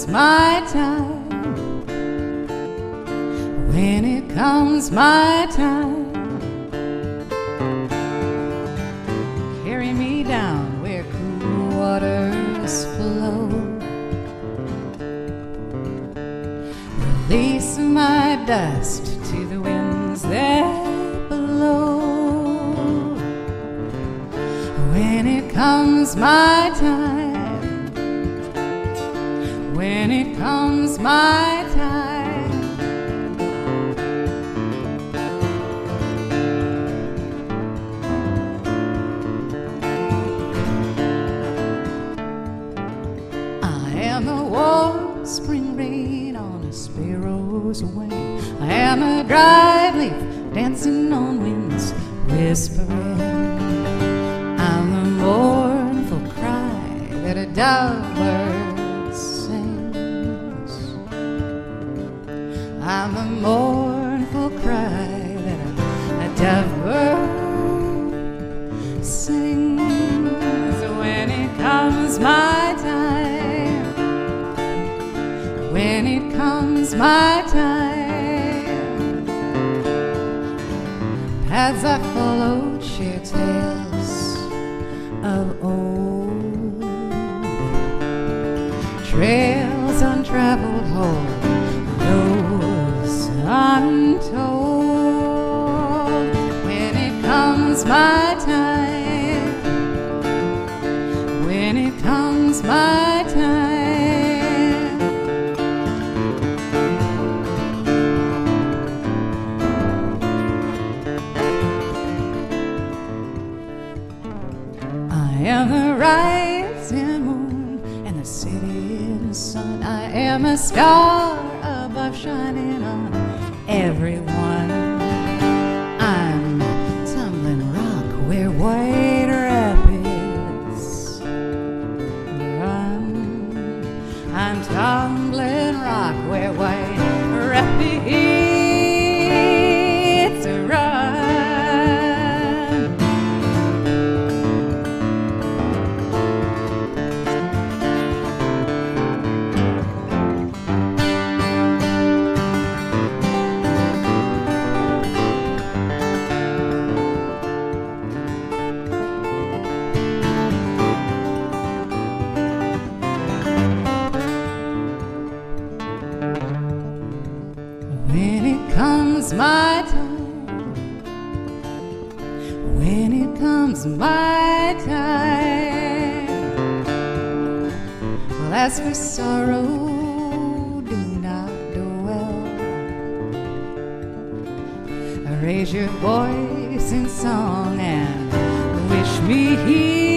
comes my time, when it comes my time, carry me down where cool waters flow, release my dust to the winds that blow. When it comes my time, when it comes my time, I am the warm spring rain on a sparrow's wing. I am a dry leaf dancing on winds whispering. I'm the mournful cry that a dove-bird sings. I'm the mournful cry that a dove-bird sings. When it comes my time, when it comes my time, paths I followed share tales of old, trails untraveled hold those untold. When it comes my time, when it comes my time, I am the rising moon and the setting sun. I am a star above shining on everyone. I'm tumbling rock where white rapids run. I'm tumbling rock where white rapids run. When it comes my time, when it comes my time, well, as for sorrow, do not dwell. Raise your voice in song and wish me here.